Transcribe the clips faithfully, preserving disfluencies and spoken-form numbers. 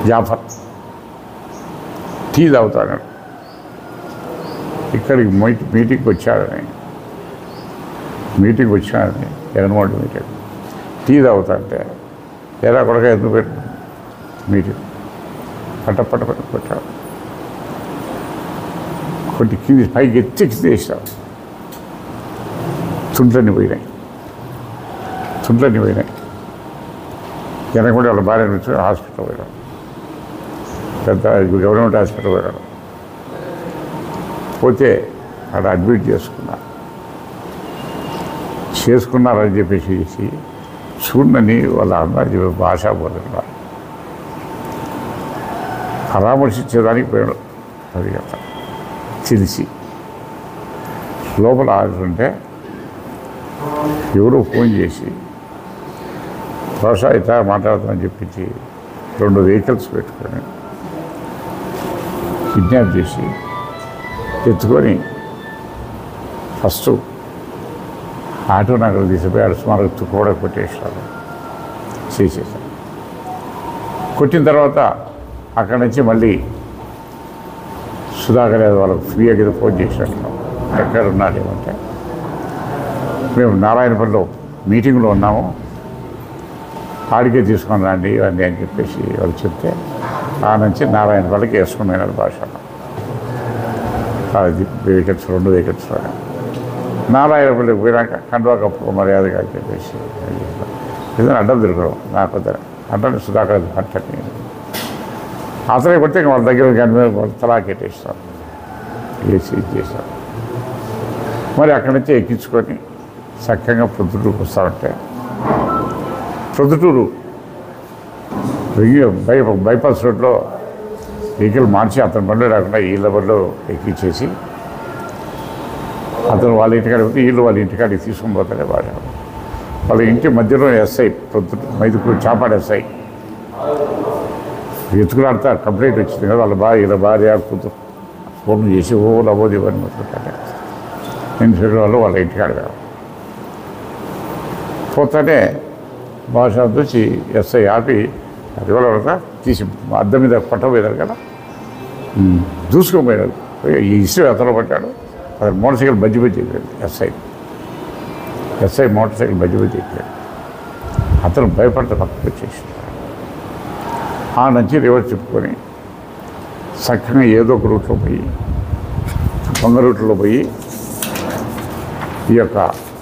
Jafar tea తాగుతాడు. ఇక్కడికి మీటింగ్కి వచ్చాడని మీటింగ్ వచ్చాడని జగన్మోహన్ మీటింగ్ టీ తాగుతాంటే ఎలా కొడక ఎందుకు పెట్టు మీటింగ్ పట్ట పట్ట పట్ట కొట్టాడు. కొట్టి కింది పైకి ఎత్తి కింద వేసాడు. తుంట్లన్నీ పోయినాయి తుంట్లన్నీ పోయినాయి వెనకుండా వాళ్ళ భార్య నుంచి హాస్పిటల్ పోయాడు. పెద్ద గవర్నమెంట్ హాస్పిటల్ పోయాడు. పోతే అక్కడ అడ్మిట్ చేసుకున్నారు. చేసుకున్నారని చెప్పేసి చేసి చూడని వాళ్ళ అన్న చెప్పి భాషా పోతున్నారు. పరామర్శించేదానికి పోయాడు. అది కదా తెలిసి లోపల ఆడుతుంటే ఎవరో ఫోన్ చేసి భాష ఇట్లా మాట్లాడుతామని చెప్పించి రెండు వెహికల్స్ పెట్టుకొని కిడ్నాప్ చేసి ఎత్తుకొని ఫస్ట్ ఆటో నగరం తీసిపోయి ఆడ సుమారు కూడా కొట్టేసారు చేసేసారు. కొట్టిన తర్వాత అక్కడి నుంచి మళ్ళీ సుధాకర్ యాదవ్ వాళ్ళకి ఫ్రీగా కింద ఫోన్ చేసినట్టు ఎక్కడ ఉన్నారు ఏమంటే మేము నారాయణపల్లిలో మీటింగ్లో ఉన్నాము ఆడికే తీసుకొని రండి ఇవన్నీ అని చెప్పేసి వాళ్ళు చెప్తే ఆ నుంచి నారాయణపల్లికి వేసుకున్నాను భాషలో అది వెహికల్స్ రెండు వెహికల్స్ నారాయణపల్లికి పోయినాక కండువా కప్పు మర్యాదగా అని చెప్పేసి ఏదైనా అడ్డం తిరగడం నాకు అంటే సుధాకర్ పట్టని అతనే కొడితే వాళ్ళ దగ్గర కానీ తలాకెట్టేస్తారు వేసి ఇది చేస్తారు. మరి అక్కడి నుంచి ఎక్కించుకొని చక్కగా ప్రొద్దుటూరుకు వస్తామంటే ప్రొద్దుటూరు బై బైపాస్ రోడ్లో వెహికల్ మార్చి అతని బండి రాకుండా వీళ్ళ బండిలో ఎక్కించేసి అతను వాళ్ళ ఇంటికాడ పోతే వీళ్ళు వాళ్ళ ఇంటికాడికి తీసుకొని పోతారే బాగా. వాళ్ళ ఇంటి మధ్యలో ఎస్ఐ ప్రొద్దుటూరు మైదుకూరు చాపాడు ఎస్ఐ ఎత్తుకులాడితే కంప్లైంట్ వచ్చింది కదా వాళ్ళ భార్య ఇలా భార్య కూతురు ఫోన్ చేసి ఓ లబోది ఇవన్నీ మొత్తం నేను చూడడం వాళ్ళు వాళ్ళ ఇంటికాడ పోతానే భాష వచ్చి ఎస్ఐ ఆపి అది వాళ్ళ తీసి అద్దం మీద పట్టబోయారు కదా దూసుకొని ఈ ఇసుక అతను పట్టాడు. అది మోటార్ సైకిల్ బజ్జి బజ్జి ఎక్కాడు ఎస్ఐ ఎస్ఐ మోటార్ సైకిల్ బజ్జి బజ్జి ఎక్కాడు. అతను భయపడితే పక్కకు వచ్చేసి ఆ నుంచి రివర్స్ చెప్పుకొని చక్కగా ఏదో ఒక రూట్లో పోయి దొంగ రూట్లో పోయి ఈ యొక్క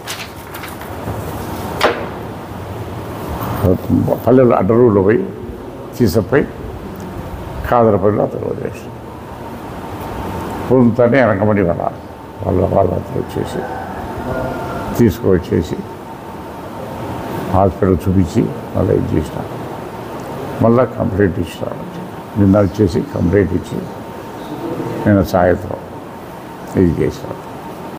పల్లెలు అడ్డరూలో పోయి తీసుకుపోయి కాదరపల్లిలో అతను వదిలేసి పొందుతానే వెనకబడి వాళ్ళ వాళ్ళ వాళ్ళ అతను వచ్చేసి తీసుకువచ్చేసి హాస్పిటల్ చూపించి మళ్ళీ ఇది చేసినారు. మళ్ళీ కంప్లైంట్ ఇచ్చినారు. నిన్న వచ్చేసి కంప్లైంట్ ఇచ్చి నేను సాయంత్రం ఇది చేసినాను.